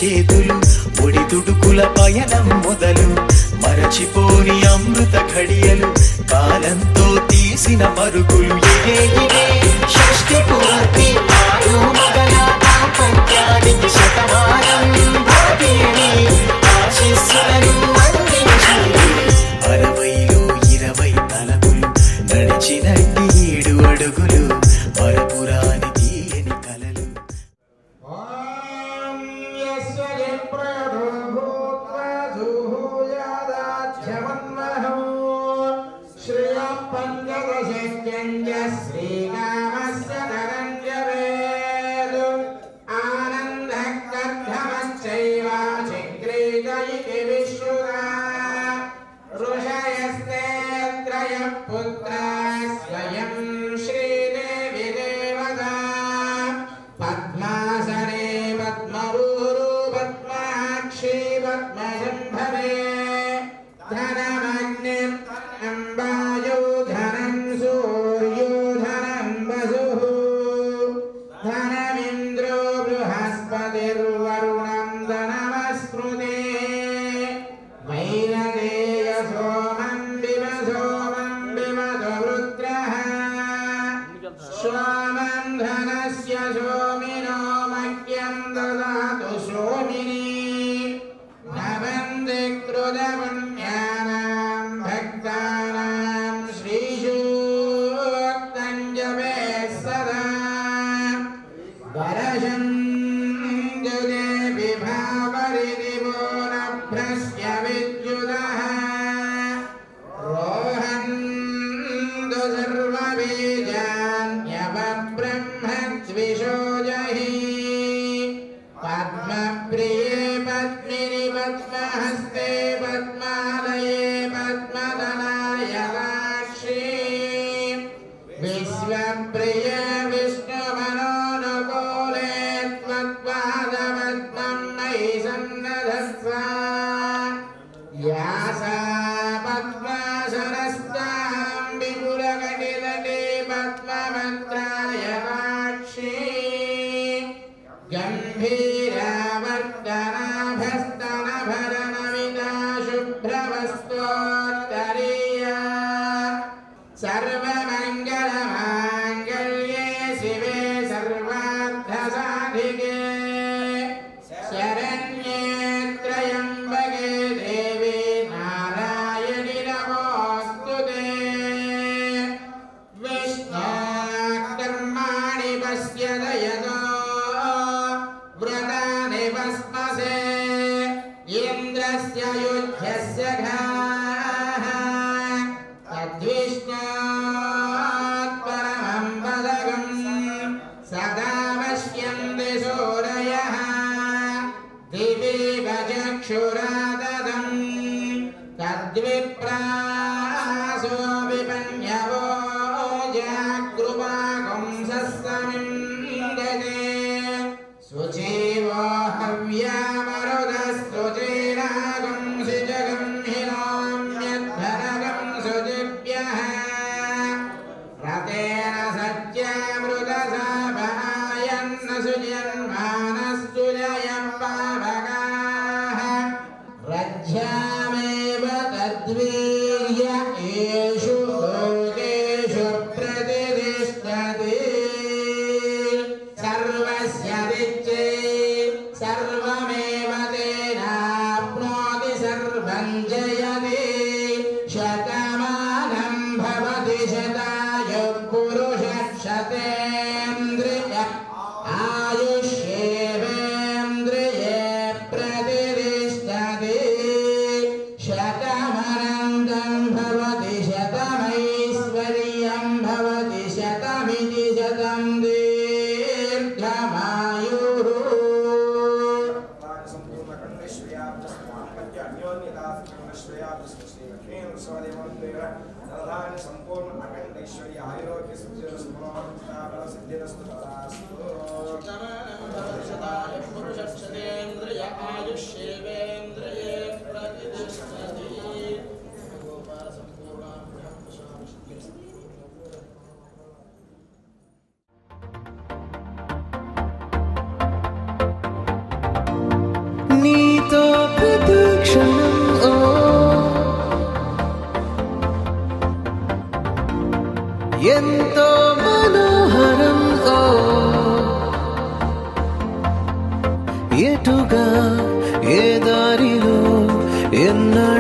చేతులు ఒడిదుడుకుల పయనం మొదలు మరచిపోని అమృత ఘడియలు కాలంతో తీసిన మరుగులు ఇవే ఇవే షష్ఠి పూర్తి ఆరు మగల దాంపత్యానికి శతమానం భాగ్యని ఆశీస్సులను అందించి 60లో 20 తలపులు నడిచినట్టి 7 అడుగులు మరపురాని తీయని కలలు.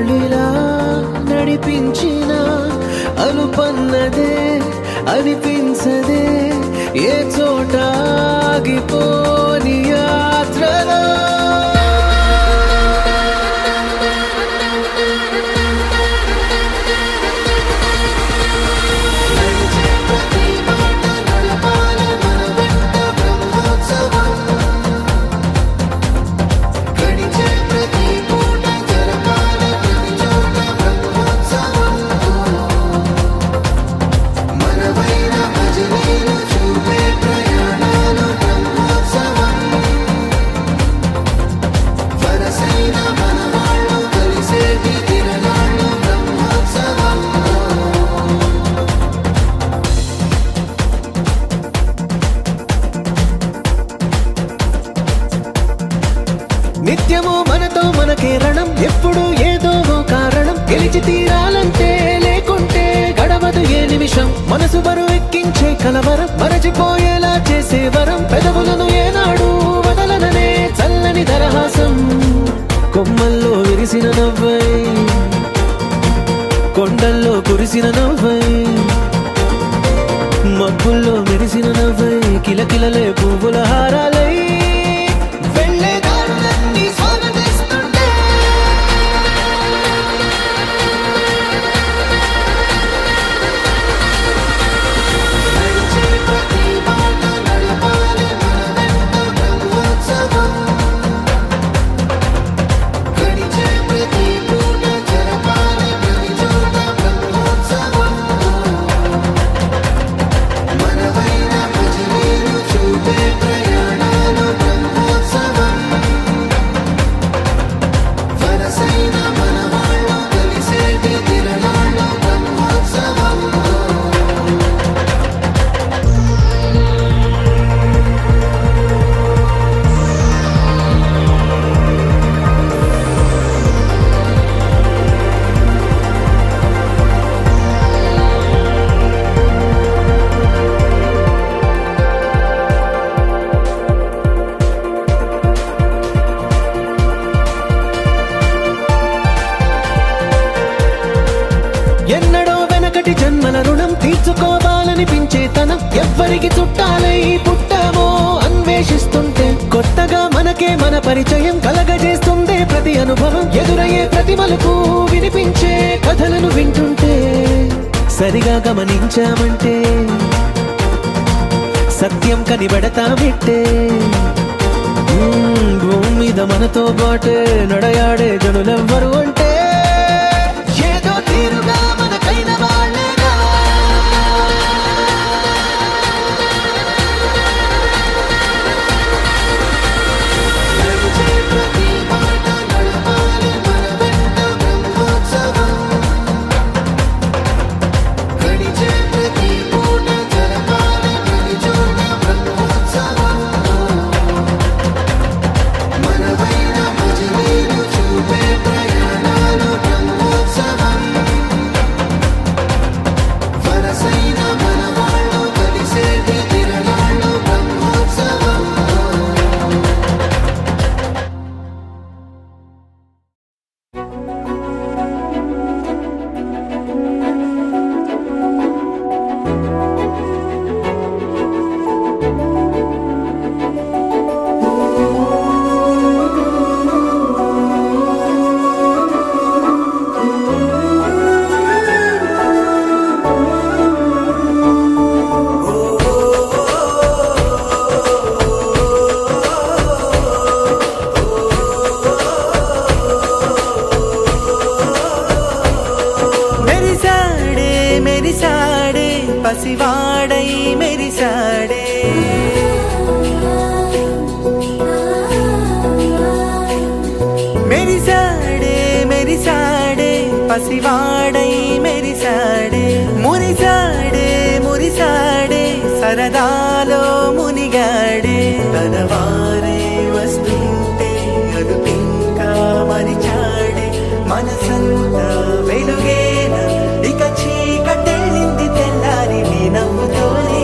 ఎన్నాళ్ళిలా నడిపించిన అనుపన్నదే అనిపించదే ఏ చోట ఆగిపోని యాత్రలో నిత్యము మనతో మనకే రణం ఎప్పుడు ఏదో కారణం గెలిచి తీరాలంటే లేకుంటే గడవదు ఏ నిమిషం మనసు బరువెక్కించే కలవరం మరచిపోయేలా చేసే వరం పెదవులను ఏనాడు వదలననే చల్లని దరహాసం కొమ్మల్లో విరిసిన నవ్వై కొండల్లో కురిసిన నవ్వై మబ్బుల్లో మెరిసిన నవ్వై కిలకిలలే పువ్వుల హారాలై ఎన్నడో వెనకటి జన్మల రుణం తీర్చుకోవాలనిపించే తనం ఎవ్వరికి చుట్టాలై పుట్టామో అన్వేషిస్తుంటే కొత్తగా మనకే మన పరిచయం కలగజేస్తుందే ప్రతి అనుభవం ఎదురయ్యే ప్రతి మలుపు వినిపించే కథలను వింటుంటే సరిగా గమనించామంటే సత్యం కనిపెడతామిట్టే భూమి మీద మనతో పాటే నడయాడే జనులెవ్వరు అంటే ఏదో తీరుగా మనకైన వాళ్ళేగా పసివాడై మెరిసాడే మెరిసాడే మెరిసాడే పసివాడై మెరిసాడే మురిసాడే మురిసాడే సరదాలో మునిగాడే తనవారే వస్తుంటే అదుపింకా మరిచాడే మనసంతా వెలుగేన ఇక చీకటెళ్ళింది తెల్లారి నీ నవ్వుతోనే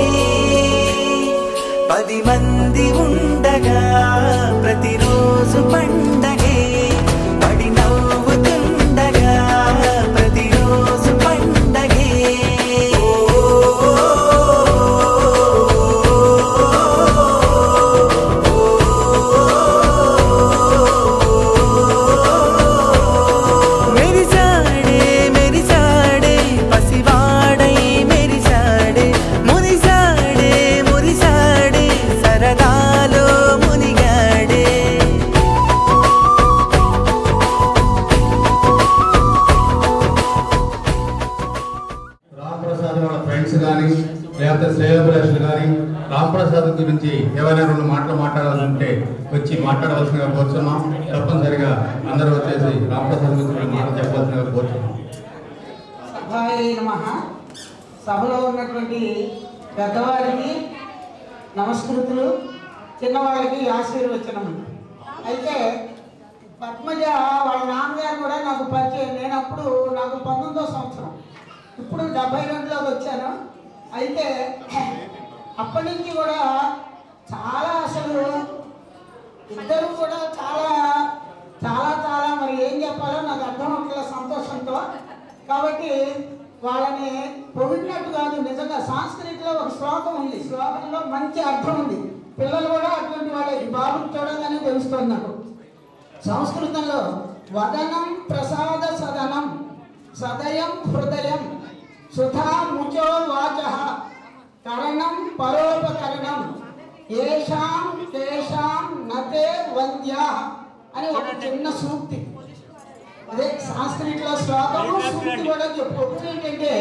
10 మంది ఉండగా ప్రతిరోజు పండగే పడి నవ్వుతుండగా రాంప్రసాద్ గురించి ఏవైనా 2 మాటలు మాట్లాడాలంటే వచ్చి మాట్లాడవలసిందిగా కోరుతున్నాం. తప్పనిసరిగా అందరూ వచ్చేసి రాంప్రసాద్ గురించి 2 మాటలు చెప్పవలసిందిగా కోరుతున్నాం. సభాయ నమః. సభలో ఉన్నటువంటి పెద్దవారికి నమస్కృతులు, చిన్నవాళ్ళకి ఆశీర్వచనములు. అయితే పద్మజ వాళ్ళ నాన్నగారు కూడా నాకు పరిచయం. నేను అప్పుడు నాకు 19వ సంవత్సరం, ఇప్పుడు 72లోకి వచ్చాను. అయితే అప్పటి నుంచి కూడా చాలా అసలు ఇద్దరు కూడా చాలా చాలా చాలా మరి ఏం చెప్పాలో నాకు అర్థం అవుతున్న సంతోషంతో. కాబట్టి వాళ్ళని పొగిడినట్టు కాదు, నిజంగా సంస్కృతిలో ఒక శ్లోకం ఉంది, శ్లోకంలో మంచి అర్థం ఉంది. పిల్లలు కూడా అటువంటి వాళ్ళే. ఈ బాబుని చూడగానే తెలుస్తుంది నాకు. సంస్కృతంలో వదనం ప్రసాద సదనం సదయం హృదయం సుధా ముచో వాచ కరణం పరోపకరణం ఏషాం తేషాం నతే వంద్యా అని ఒక చిన్న సూక్తి. అదే సంస్కృతిలో శ్లోకము, సూక్తి కూడా చెప్పుకోవచ్చు. ఏంటంటే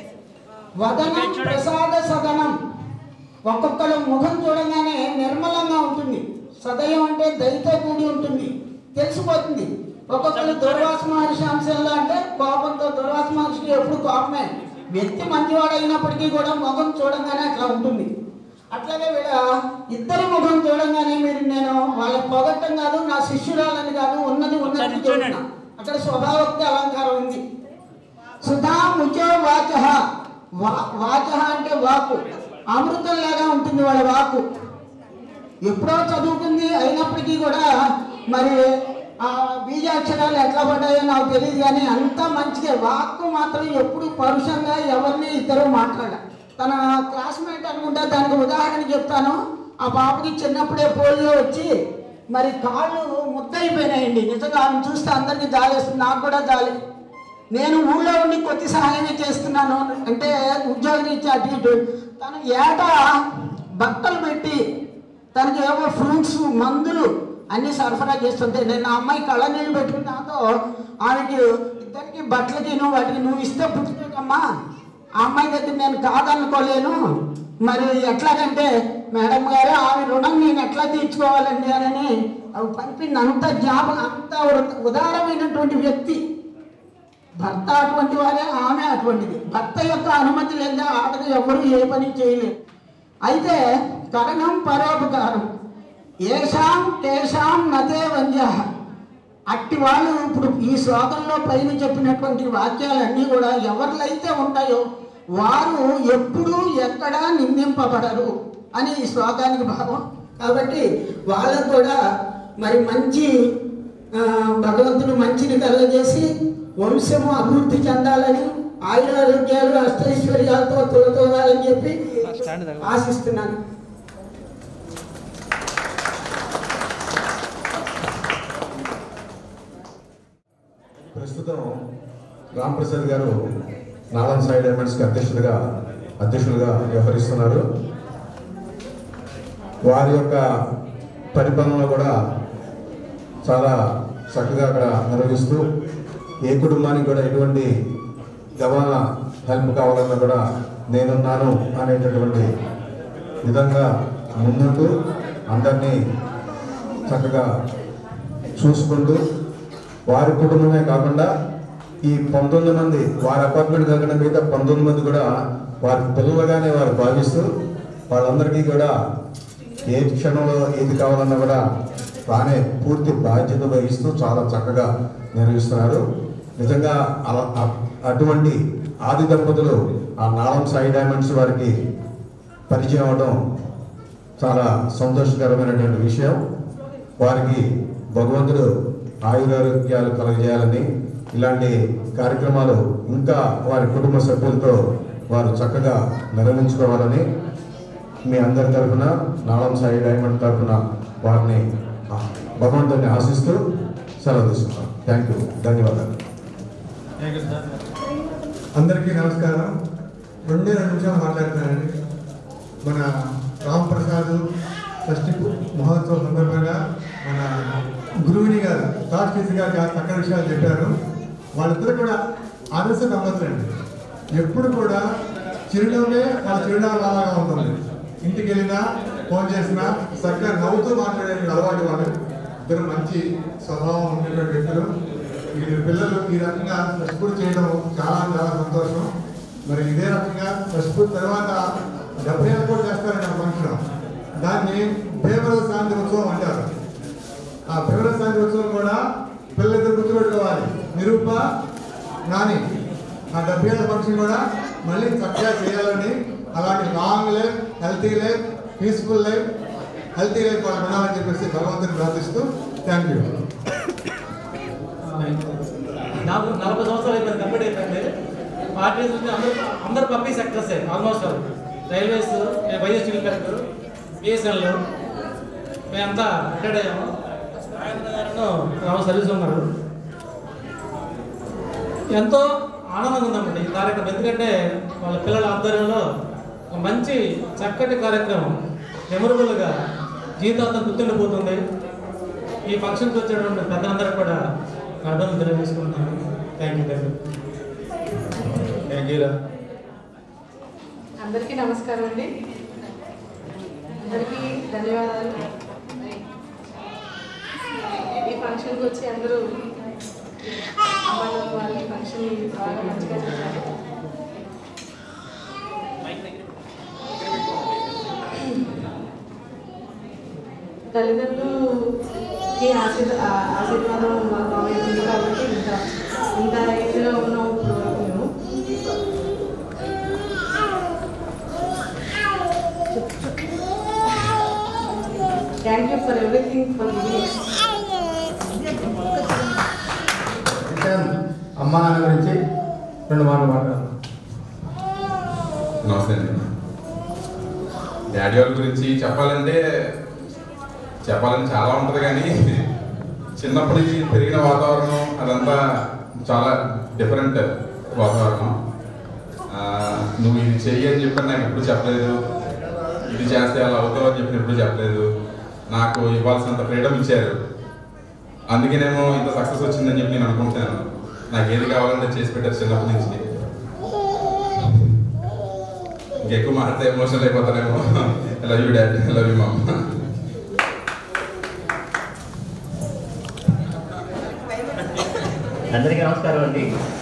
వదనం ప్రసాద సదనం, ఒక్కొక్కరు ముఖం చూడగానే నిర్మలంగా ఉంటుంది. సదయం అంటే దయతో కూడి ఉంటుంది, తెలిసిపోతుంది. ఒక్కొక్కరు దుర్వాస మహర్షి అంశంలో అంటే కోపంతో, దుర్వాస మహర్షికి ఎప్పుడు కోపమే. వ్యక్తి మంచివాడు అయినప్పటికీ కూడా ముఖం చూడంగానే అట్లా ఉంటుంది. అట్లాగే వీళ్ళ ఇద్దరి ముఖం చూడంగానే మీరు, నేను వాళ్ళ పొగట్టం కాదు, నా శిష్యురాలని కాదు, ఉన్నది ఉన్నది చూడన్నా. అక్కడ స్వభావోక్తి అలంకారం ఉంది. సుధా ముచో వాచ, వాచ అంటే వాకు, అమృతంలాగా ఉంటుంది వాళ్ళ వాకు. ఎప్పుడో చదువుకుంది అయినప్పటికీ కూడా మరి ఆ బీజాక్షరాలు ఎట్లా పడ్డాయో నాకు తెలియదు, కానీ అంతా మంచిదే. వాక్కు మాత్రం ఎప్పుడు పరుషంగా ఎవరిని ఇద్దరు మాట్లాడాలి. తన క్లాస్మేట్ అనుకుంటా, దానికి ఉదాహరణ చెప్తాను. ఆ పాపకి చిన్నప్పుడే పోలియో వచ్చి మరి కాళ్ళు ముద్దయిపోయినాయండి. నిజంగా ఆమె చూస్తే అందరికీ జాలేస్తుంది, నాకు కూడా జాలి. నేను ఊళ్ళో ఉండి కొద్ది సహాయమే చేస్తున్నాను, అంటే ఉద్యోగం ఇచ్చి అటు ఇటు. తను ఏటా బట్టలు పెట్టి తనకి ఏవో ఫ్రూట్స్, మందులు అన్నీ సరఫరా చేస్తుంటే, నేను ఆ అమ్మాయి కళ్ళ నీళ్ళు పెట్టుకుని నాతో ఆమెకి ఇద్దరికి బట్టలకి వాటికి నువ్వు ఇస్తే పుట్టుకోకమ్మా, ఆ అమ్మాయి దగ్గర నేను కాదనుకోలేను, మరి ఎట్లాగంటే మేడం గారు ఆమె రుణం నేను ఎట్లా తీర్చుకోవాలండి అని అవి పంపింది. అంత అంత ఉదారమైనటువంటి వ్యక్తి. భర్త అటువంటి వారే, ఆమె అటువంటిది. భర్త యొక్క అనుమతి లేదా ఆటకు ఎవరు ఏ పని చేయలేరు. అయితే కరణం పరోపకారం ఏషాం తేషాం నతే వంద్య. అట్టి వాళ్ళు ఇప్పుడు ఈ శ్లోకంలో పైన చెప్పినటువంటి వాక్యాలన్నీ కూడా ఎవరిలైతే ఉంటాయో వారు ఎప్పుడూ ఎక్కడా నిందింపబడరు అని ఈ శ్లోకానికి భావం. కాబట్టి వాళ్ళకు కూడా మరి మంచి భగవంతుడు మంచిని కలగజేసి వంశము అభివృద్ధి చెందాలని, ఆయురారోగ్యాలు అష్టైశ్వర్యాలతో తొలతోగాలని చెప్పి ఆశిస్తున్నాను. ప్రస్తుతం రాంప్రసాద్ గారు నాలం సాయి డైమండ్స్కి అధ్యక్షులుగా వ్యవహరిస్తున్నారు. వారి యొక్క పరిపాలన కూడా చాలా చక్కగా అక్కడ నిర్వహిస్తూ, ఏ కుటుంబానికి కూడా ఎటువంటి గవానా హెల్ప్ కావాలన్నా కూడా నేనున్నాను అనేటటువంటి విధంగా ముందుంటూ అందరినీ చక్కగా చూసుకుంటూ, వారి కుటుంబమే కాకుండా ఈ 19 మంది వారి అపార్ట్మెంట్ కాకుండా మిగతా 19 మంది కూడా వారి పిల్లలుగానే వారు భావిస్తూ వాళ్ళందరికీ కూడా ఏ క్షణంలో ఏది కావాలన్నా కూడా తానే పూర్తి బాధ్యత వహిస్తూ చాలా చక్కగా నిర్వహిస్తున్నారు. నిజంగా అటువంటి ఆది దంపతులు ఆ నాలం సాయి డైమండ్స్ వారికి పరిచయం అవడం చాలా సంతోషకరమైనటువంటి విషయం. వారికి భగవంతుడు ఆయురారోగ్యాలు కలగజేయాలని, ఇలాంటి కార్యక్రమాలు ఇంకా వారి కుటుంబ సభ్యులతో వారు చక్కగా నిర్వహించుకోవాలని మీ అందరి తరఫున, నాలం సాయి డైమండ్ తరఫున వారిని భగవంతుడిని ఆశిస్తూ సెలవు తీసుకున్నాం. థ్యాంక్ యూ, ధన్యవాదాలు. అందరికీ నమస్కారం. 2 నిమిషాలు మాట్లాడుతున్నానండి. మన రాంప్రసాద్ షష్ఠి మహోత్సవం సందర్భంగా మన గురువుని గారు, తాస్టీస్ గారు చాలా చక్కని విషయాలు చెప్పారు. వాళ్ళిద్దరు కూడా ఆదర్శ దంపతులండి. ఎప్పుడు కూడా చిరునవ్వే వాళ్ళ చిరునవ్వు అలాగా ఉంటుంది. ఇంటికి వెళ్ళినా ఫోన్ చేసినా చక్కగా నవ్వుతూ మాట్లాడే అలవాటు వాళ్ళు. ఇద్దరు మంచి స్వభావం ఉండేటువంటి వ్యక్తులు. వీళ్ళ పిల్లలు ఈ రకంగా ఫస్ట్ చేయడం చాలా చాలా సంతోషం. మరి ఇదే రకంగా ఫస్ట్ తర్వాత 70 ఏళ్ళు కూడా చేస్తారండి ఆ ఫంక్షన్. దాన్ని భీమరావు శాంతి ఉత్సవం అంటారు. ఆ భీమరావు శాంతి ఉత్సవం కూడా పిల్లలిద్దరు గుర్తుపెట్టుకోవాలి, నిరూప నాని. ఆ 70 ఏళ్ళ ఫంక్షన్ కూడా మళ్ళీ చక్కగా చేయాలని, అలాంటి long life, healthy life, peaceful life, healthy life వాళ్ళు ఉండాలని చెప్పేసి భగవంతుని ప్రార్థిస్తూ థ్యాంక్ యూ. నాకు 40 సంవత్సరాలు అయిపోయింది, కంప్లీట్ అయిపోయింది. పార్టీ చూస్తే అందరు పబ్లిక్ సెక్టర్సే almost. Railways, YS steel collector, BSNL, మేమంతా రిటైర్డ్ అయ్యాము. ఆయన సర్వీస్ ఉన్నారు. ఎంతో ఆనందంగా ఉందన్నమాట ఈ కార్యక్రమం. ఎందుకంటే వాళ్ళ పిల్లల ఆధ్వర్యంలో ఒక మంచి చక్కటి కార్యక్రమం మెమొరబుల్గా జీవితాంతం గుర్తుండిపోతుంది. ఈ ఫంక్షన్కి వచ్చేటువంటి పెద్దలందరికీ కూడా అర్థం తెలియజేసుకుంటున్నాను. Thank you. Thank you. అందరికీ నమస్కారం అండి. అందరికీ ధన్యవాదాలు. ఈ ఫంక్షన్కి వచ్చి అందరూ అమ్మాయి వాళ్ళ ఫంక్షన్ బాగా మంచిగా చేశారు. తల్లిదండ్రులకి ఆశీర్వాదం మాకు ఉంది కాబట్టి ఇంత ఏజ్లో ఉన్నాం మేము. Thank you for everything for giving. అమ్మా నాన్న గురించి 2 మాటలు మాట్లాడతాను. నమస్తే అండి. డాడీ వాళ్ళ గురించి చెప్పాలని చాలా ఉంటుంది, కానీ చిన్నప్పటి నుంచి పెరిగిన వాతావరణం అదంతా చాలా డిఫరెంట్ వాతావరణం. నువ్వు ఇది చెయ్యి అని చెప్పి నాకు ఎప్పుడు చెప్పలేదు, ఇది చేస్తే అలా అవుతావు అని చెప్పి ఎప్పుడు చెప్పలేదు. నాకు ఇవ్వాల్సినంత ఫ్రీడమ్ ఇచ్చారు, అందుకేనేమో ఇంత సక్సెస్ వచ్చిందని చెప్పి నేను అనుకుంటున్నాను. నాకు ఏది కావాలంటే చేసి పెట్టారు చిన్నప్పటి నుంచి. ఇంకెక్కువ మాట్లాడితే ఎమోషనల్ అయిపోతానేమో. I love you daddy, I love you mum. అందరికీ నమస్కారం అండి.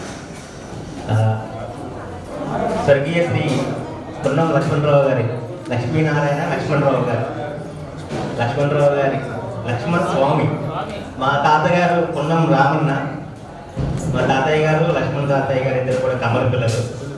స్వర్గీయ శ్రీ పున్నం లక్ష్మణరావు గారి లక్ష్మీనారాయణ లక్ష్మణరావు గారి లక్ష్మణ స్వామి. మా తాతగారు పున్నం రామన్న, మా తాతయ్య గారు లక్ష్మణ్ తాతయ్య గారు ఇద్దరు కూడా కమల పిల్లలు.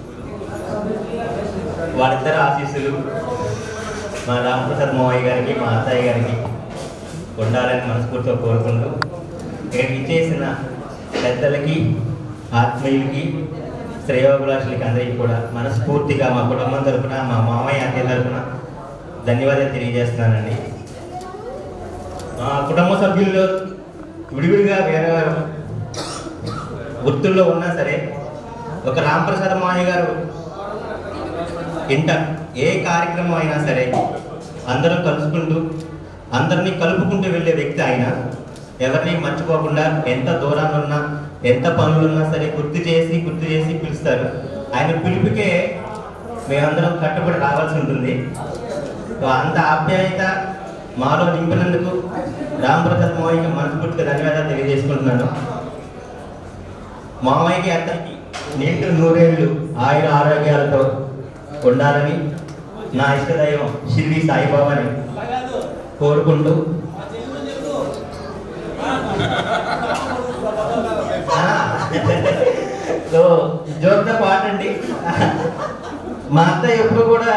వారిద్దరు ఆశీస్సులు మా రామప్రసాద్ మావయ్య గారికి, మా అత్తయ్య గారికి ఉండాలని మనస్ఫూర్తిగా కోరుకుంటూ, ఇక్కడికి ఇచ్చేసిన పెద్దలకి, ఆత్మీయులకి, శ్రేయోభిలాషులకి అందరికీ కూడా మనస్ఫూర్తిగా మా కుటుంబం తరఫున, మా మామయ్య అత్తయ్య తరఫున ధన్యవాదాలు తెలియజేస్తున్నానండి. మా కుటుంబ సభ్యుల్లో విడివిడిగా వేరే వృత్తుల్లో ఉన్నా సరే, ఒక రామప్రసాద్ మావయ్య గారు ఇంట ఏ కార్యక్రమం అయినా సరే అందరం కలుసుకుంటూ అందరినీ కలుపుకుంటూ వెళ్ళే వ్యక్తి ఆయన. ఎవరిని మర్చిపోకుండా ఎంత దూరాన్ని ఉన్నా, ఎంత పనులున్నా సరే గుర్తు చేసి పిలుస్తారు. ఆయన పిలుపుకే మేమందరం కట్టుబడి రావాల్సి ఉంటుంది. అంత ఆప్యాయత మాలో నింపినందుకు రామప్రసాద్ మావయ్యకి మనస్ఫూర్తిగా ధన్యవాదాలు తెలియజేసుకుంటున్నాను. మావయ్యకి అతనికి నిండు 100 ఏళ్ళు ఆయుర ఆరోగ్యాలతో ఉండాలని నా ఇష్టదైవం షిరిడి సాయిబాబాని కోరుకుంటూ, సో జోక్తో పాటండి. మా అత్త ఎప్పుడు కూడా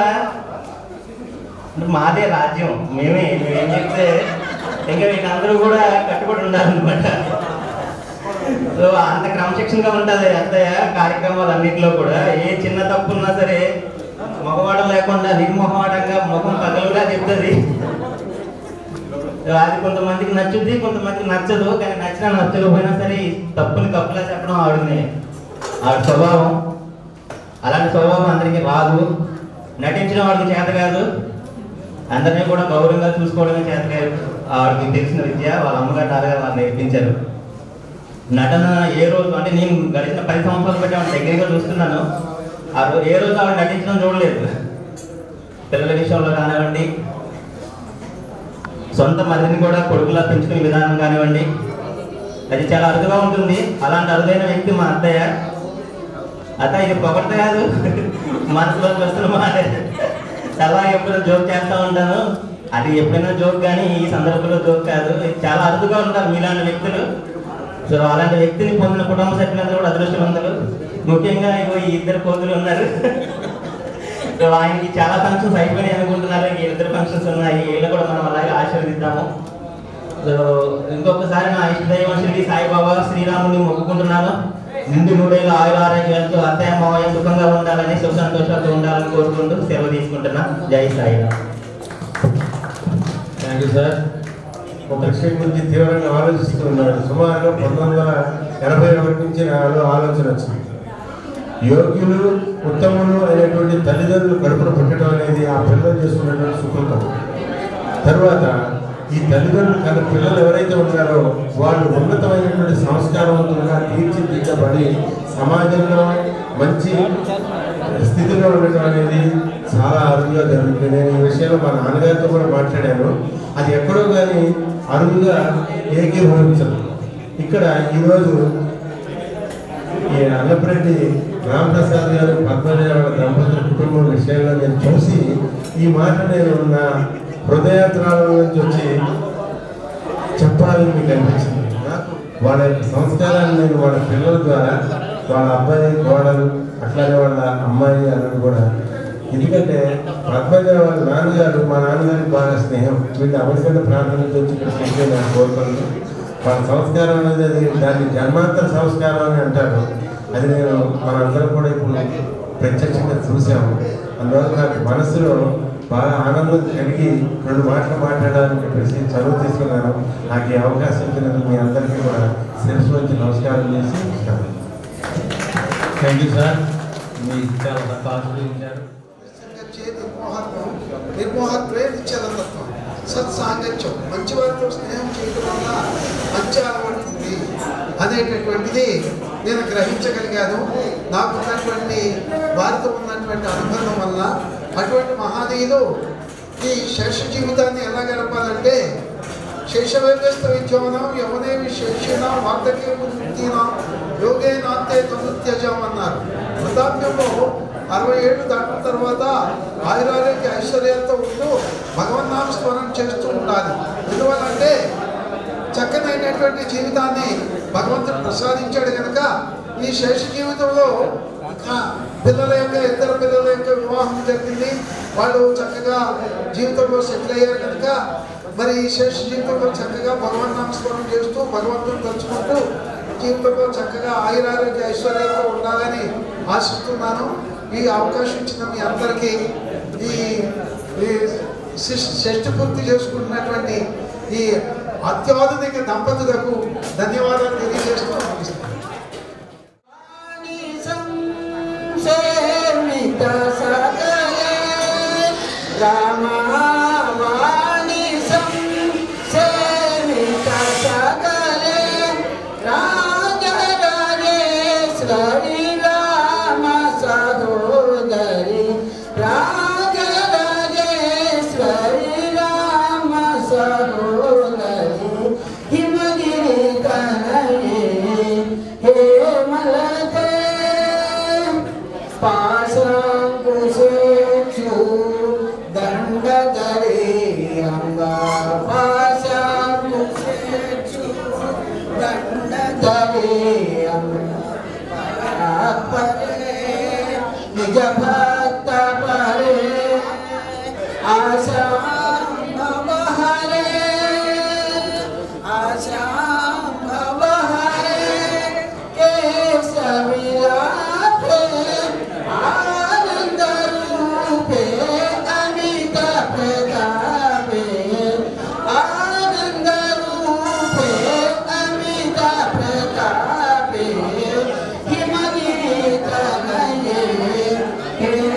మాదే రాజ్యం, మేమేం చెప్తే ఇంకా మీకు అందరూ కూడా కట్టుబడి ఉండాలన్నమాట. సో అంత క్రమశిక్షణగా ఉంటుంది అత్తయ్య కార్యక్రమాలు అన్నింటిలో కూడా. ఏ చిన్న తప్పు ఉన్నా సరే మగవాడం లేకుండా నిర్మోహమాటంగా ముఖం పగలుగా చెప్తుంది. అది కొంతమందికి నచ్చుద్ది, కొంతమందికి నచ్చదు. కానీ నచ్చినా నచ్చకపోయినా సరే తప్పుని కప్పులా చెప్పడం ఆవిడ స్వభావం. అలాంటి స్వభావం అందరికీ రాదు. నటించడం వాడికి చేత కాదు, అందరినీ కూడా గౌరవంగా చూసుకోవడమే చేత కాదు. ఆవిడకి తెలిసిన విద్య వాళ్ళ అమ్మగారు నాన్నగారు వాళ్ళు నేర్పించారు. నటన ఏ రోజు అంటే నేను గడిచిన 10 సంవత్సరాలు బట్టి ఆవిడ దగ్గరగా చూస్తున్నాను. ఏ రోజు ఆవిడ నటించడం చూడలేదు. పిల్లల విషయంలో కానివ్వండి, సొంత మరిదిని కూడా కొడుకులా పెంచుకునే విధానం కానివ్వండి, అది చాలా అరుదుగా ఉంటుంది. అలాంటి అరుదైన వ్యక్తి మా అత్తయ్య. ఇది పొగట కాదు, మనసులోకి వస్తున్న మాట. చాలా ఎప్పుడైనా జోక్ చేస్తూ ఉంటాను, అది ఎప్పుడైనా జోక్ కానీ ఈ సందర్భంలో జోక్ కాదు. చాలా అరుదుగా ఉంటారు మీలాంటి వ్యక్తులు. సో అలాంటి వ్యక్తిని పొందిన కుటుంబ సభ్యులందరూ కూడా అదృష్టవంతులు. ముఖ్యంగా ఈ ఇద్దరు కోతులు ఉన్నారు. సో ఆయనకి చాలా ఫంక్షన్స్ అయిపోయినాయి అనుకుంటున్నారు, ఈ ఇద్దరు ఫంక్షన్స్ ఉన్నాయి, వీళ్ళు కూడా మనం అలాగే ఆశీర్వదిద్దాము. సో ఇంకొకసారి నా ఇష్టదైవం షిరిడి సాయిబాబా శ్రీరాముని మొక్కుకుంటున్నాను. నిండు నూడేళ్ళు ఆయుర ఆరోగ్యాలతో అత్తయ్య మావయ్య సుఖంగా ఉండాలని, సుఖ సంతోషాలతో ఉండాలని కోరుకుంటూ సెలవు తీసుకుంటున్నా. జై సాయి. Thank you sir. ఒక విషయం గురించి తీవ్రంగా ఆలోచిస్తున్నాడు. సుమారుగా 1981 నుంచి నాలో ఆలోచన వచ్చింది. యోగ్యులు ఉత్తములు అయినటువంటి తల్లిదండ్రులు కడుపును పుట్టడం అనేది ఆ పిల్లలు చేసుకున్నటువంటి సుకృతం. తర్వాత ఈ తల్లిదండ్రులు కన్నా పిల్లలు ఎవరైతే ఉన్నారో వాళ్ళు ఉన్నతమైనటువంటి సంస్కారవంతంగా తీర్చిదిద్దబడి సమాజంలో మంచి స్థితిలో ఉండటం అనేది చాలా అరుదుగా జరుగుతుంది. నేను ఈ విషయంలో మా నాన్నగారితో కూడా మాట్లాడాను. అది ఎక్కడో కానీ అరుదుగా ఏకీభవించదు. ఇక్కడ ఈరోజు ఈ అన్నప్రెడ్డి రామప్రసాద్ గారు పద్మజ దంపతుల కుటుంబం విషయంలో నేను చూసి ఈ మాట నేను నా హృదయాత్రాల నుంచి వచ్చి చెప్పాలని మీకు అనిపించింది. వాళ్ళ యొక్క సంస్కారాన్ని నేను వాళ్ళ పిల్లల ద్వారా, వాళ్ళ అబ్బాయి కోడలు అట్లాగే వాళ్ళ అమ్మాయి అన్నది కూడా, ఎందుకంటే పద్మజ వాళ్ళ నాన్నగారు మా నాన్నగారికి బాగా స్నేహం. వీళ్ళు అమెరికన్ ప్రాంతం నుంచి వచ్చి ఇక్కడ నాకు కోరుకున్నాను. వాళ్ళ సంస్కారం అనేది అది దాన్ని జన్మాంతర సంస్కారం అని అంటారు. అది నేను మనందరం కూడా ఇప్పుడు ప్రత్యక్షంగా చూసాము. అందువల్ల నాకు మనసులో బాగా ఆనందం కలిగి 2 మాటలు మాట్లాడాలని చెప్పేసి చదువు తీసుకున్నాను. నాకు ఈ అవకాశం ఇచ్చినందుకు మీ అందరికీ కూడా శిరస్సు వచ్చి నమస్కారం చేసి ఇస్తాను. Thank you sir. మీకు చాలా తక్కువ ఆశీర్వదించారు. నిర్మోహత్వే నిత్యతత్వం, సత్సాంగత్యం, మంచి వారితో స్నేహం చేయడం వల్ల మంచి అలవాటుంది అనేటటువంటిది నేను గ్రహించగలిగాను. నాకు ఉన్నటువంటి వారితో ఉన్నటువంటి అనుబంధం వల్ల. అటువంటి మహానీయులు ఈ శేష జీవితాన్ని ఎలా గడపాలంటే, శేషవేగస్థ విద్యమానం యవనే విశేషణ వార్ధక్య ముక్తినా యోగే నాంతే తనుత్యజం అన్నారు. వృద్ధాప్యంలో 60 ఏళ్ళు దాటిన తర్వాత ఆయురారోగ్య ఐశ్వర్యాలతో ఉంటూ భగవన్నామ స్మరణ చేస్తూ ఉండాలి. ఎందువల్లంటే చక్కనైనటువంటి జీవితాన్ని భగవంతుడు ప్రసాదించాడు కనుక ఈ శేష జీవితంలో పిల్లల యొక్క ఇద్దరు పిల్లల యొక్క వివాహం జరిగింది. వాళ్ళు చక్కగా జీవితంలో సెటిల్ అయ్యారు కనుక మరి ఈ శేష జీవితంలో చక్కగా భగవన్నామ స్మరణ చేస్తూ భగవంతుని తలుచుకుంటూ జీవితంలో చక్కగా ఆయురారోగ్య ఐశ్వర్యాలతో ఉండాలని ఆశిస్తున్నాను. ఈ అవకాశం ఇచ్చిన మీ అందరికీ ఈ షష్ఠి పూర్తి చేసుకుంటున్నటువంటి ఈ అత్యాధునిక దంపతులకు ధన్యవాదాలు తెలియజేస్తూ ముగిస్తాను. निज भक्त परे आशा भवहरे आशा भवहरे केशविलापे आनंद रूपे अमित प्रतापे आनंद रूपे Amit प्रतापे Himgiri तनये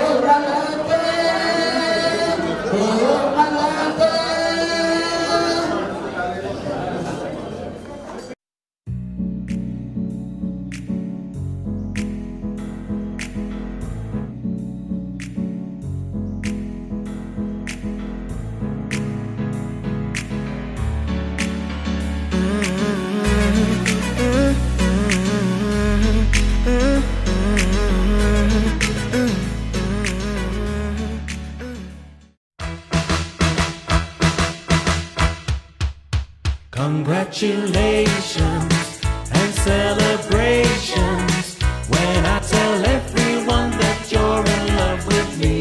Congratulations and celebrations when I tell everyone that you're in love with me.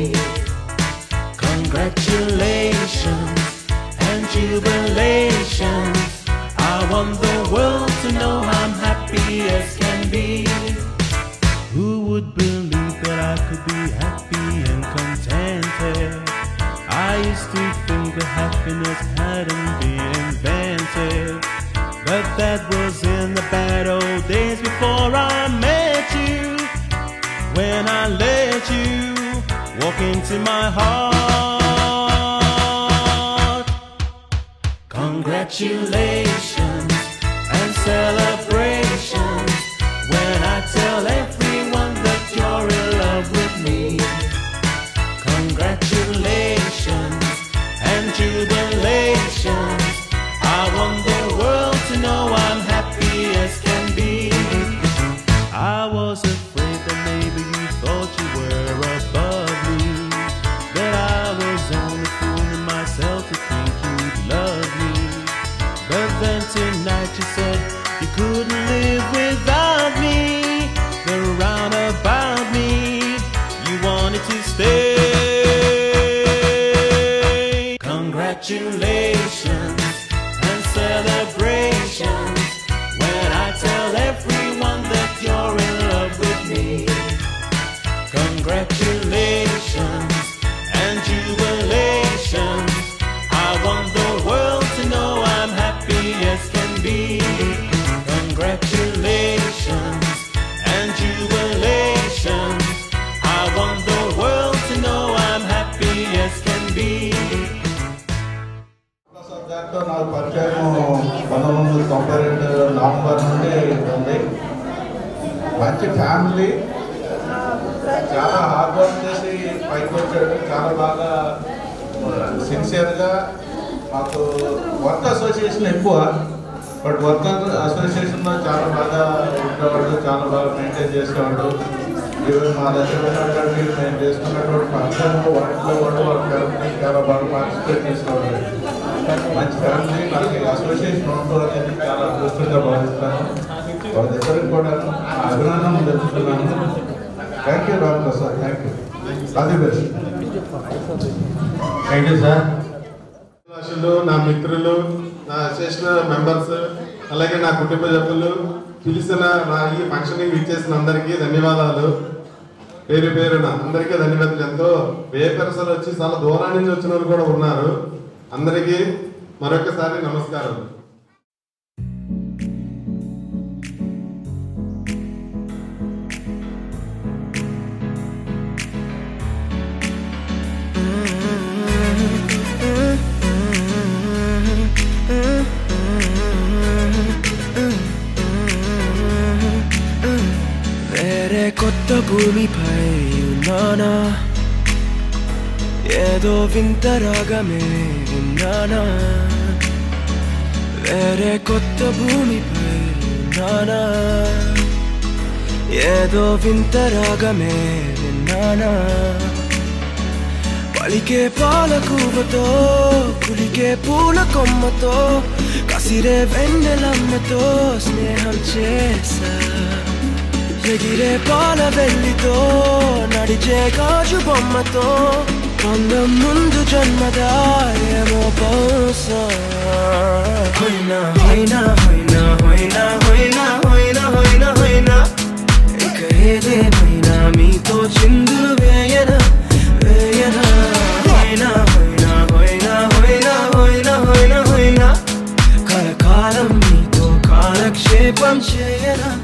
Congratulations and jubilations. I want the world to know I'm happy as can be. Who would believe that I could be happy and contented? I used to think that happiness hadn't been invented, but that was in the bad old days before I met you. When I let you walk into my heart. Congratulations and celebrations when I tell everyone that you're in love with me. Congratulations and jubilations. I want the world to know I'm happy as can be. I was afraid that maybe you thought you were above me, that I was only fooling myself to think you'd love me. But then tonight you said you couldn't live without me. The roundabout me, you wanted to stay. Congratulations and celebrations when I tell everyone that you're in love with me. Congratulations and jubilations. I want the world to know I'm happy as can be. Congratulations and jubilations. I want the world to know I'm happy as can be. దాంతో నాకు పరిచయం 1992 November నుండి ఉంది. మంచి family, చాలా hard work చేసి పైకి వచ్చాడు. చాలా బాగా సిన్సియర్గా మాకు వర్క్ అసోసియేషన్ ఎక్కువ, బట్ వర్క్ అసోసియేషన్లో చాలా బాగా ఉండేవాడు, చాలా బాగా మెయింటైన్ చేసేవాడు. ఈవెన్ మా దగ్గర ఉన్నటువంటి మేము చేసుకున్నటువంటి ఫంక్షన్లో వాటిలో కూడా వాళ్ళ ఫ్యామిలీ చాలా బాగా పార్టిసిపేట్ చేసేవాడు. మంచి ఫ్యామిలీ, నాకు అసోసియేషన్ ఉండడం అనేది చాలా అదృష్టంగా భావిస్తాను. వాళ్ళిద్దరికి కూడా అభినందనలు తెలుపుతున్నాను. Thank you Ramaprasad, thank you, all the best. Thank you sir. నా మిత్రులు, నా అసోసియేషన్ మెంబర్స్, అలాగే నా కుటుంబ సభ్యులు, పిలిచిన నా ఈ ఫంక్షన్కి ఇచ్చేసిన అందరికీ ధన్యవాదాలు. పేరు పేరున అందరికీ ధన్యవాదాలు. ఎంతో వేపరసలు వచ్చి చాలా దూరం నుంచి వచ్చిన వాళ్ళు కూడా ఉన్నారు. అందరికీ మరొకసారి నమస్కారం. వేరే కొత్త భూమిపై ఉన్నానా, ఏదో వింత రాగమే విన్నానా. వేరే కొత్త భూమిపై ఉన్నానా, ఏదో వింత రాగమే విన్నానా. పలికే పాల కూవతో, కులికే పూల కొమ్మతో, కసిరే వెన్నెలమ్మతో స్నేహం చేసా. ఎగిరే పాల వెల్లితో, నడిచే గాజు బొమ్మతో, అందం ముందు జన్మదా ఏమో బహుశా. హోయినా హోయినా హోయినా హోయినా హోయినా హోయినా హోయినా హోయినా, ఇక ఏదేమైనా మీతో చిందులు వేయనా వేయనా. హోయినా హోయినా హోయినా హోయినా హోయినా హోయినా హోయినా, కలకాలం మీతో కాలక్షేపం చేయనా.